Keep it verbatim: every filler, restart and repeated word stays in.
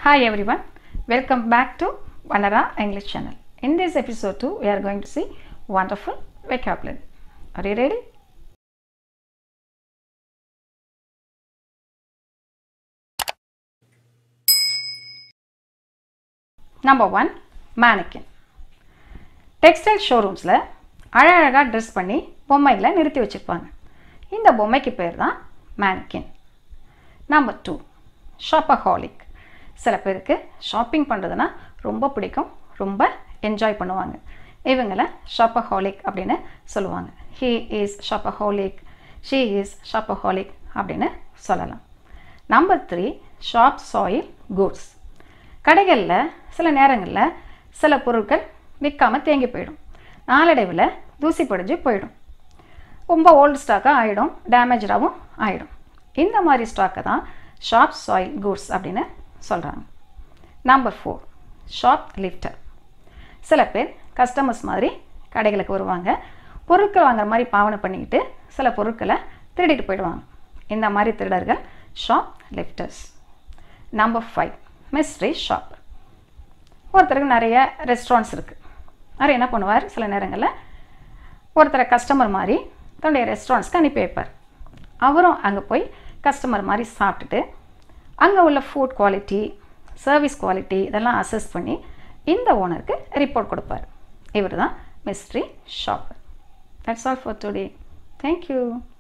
Hi everyone, welcome back to Vanara English channel. In this episode two, we are going to see wonderful vocabulary. Are you ready? Number one, mannequin. Textile showrooms la அழகழகா dress பண்ணி பொம்மைகளை நிறுத்தி வச்சிருப்பாங்க. இந்த பொம்மைக்கு பேர் தான் mannequin. Number two, shopaholic. சில பேருக்கு ஷாப்பிங் பண்ணுறதுனா ரொம்ப பிடிக்கும், ரொம்ப என்ஜாய் பண்ணுவாங்க. இவங்களை ஷாப்பஹாலிக் அப்படின்னு சொல்லுவாங்க. He is shopaholic, she is shopaholic அப்படின்னு சொல்லலாம். Number three, shop soil goods. கடைகளில் சில நேரங்களில் சில பொருட்கள் விற்காமல் தேங்கி போயிடும், நாளடைவில் தூசி படிஞ்சு போயிடும், ரொம்ப ஓல்டு ஸ்டாக்காக ஆகிடும், டேமேஜாகவும் ஆகிடும். இந்த மாதிரி ஸ்டாக்கை தான் ஷாப் சாயில் குட்ஸ் அப்படின்னு சொல்கிறாங்க. Number four, shop lifter. சில பேர் கஸ்டமர்ஸ் மாதிரி கடைகளுக்கு வருவாங்க, பொருட்கள் வாங்குற மாதிரி பாவனை பண்ணிக்கிட்டு சில பொருட்களை திருடிட்டு போயிடுவாங்க. இந்த மாதிரி திருடர்கள் shop lifters. Number five, mystery shop. ஒருத்தருக்கு நிறைய ரெஸ்டாரண்ட்ஸ் இருக்குது. அவர் என்ன பண்ணுவார், சில நேரங்களில் ஒருத்தரை கஸ்டமர் மாதிரி தன்னுடைய ரெஸ்டாரண்ட்ஸ்க்கு அனுப்பி வைப்பார். அவரும் அங்கே போய் கஸ்டமர் மாதிரி சாப்பிட்டுட்டு அங்கே உள்ள ஃபுட் குவாலிட்டி, சர்வீஸ் குவாலிட்டி இதெல்லாம் அசஸ் பண்ணி இந்த ஓனருக்கு ரிப்போர்ட் கொடுப்பார். இவர் தான் mystery shopper. That's all for today. Thank you.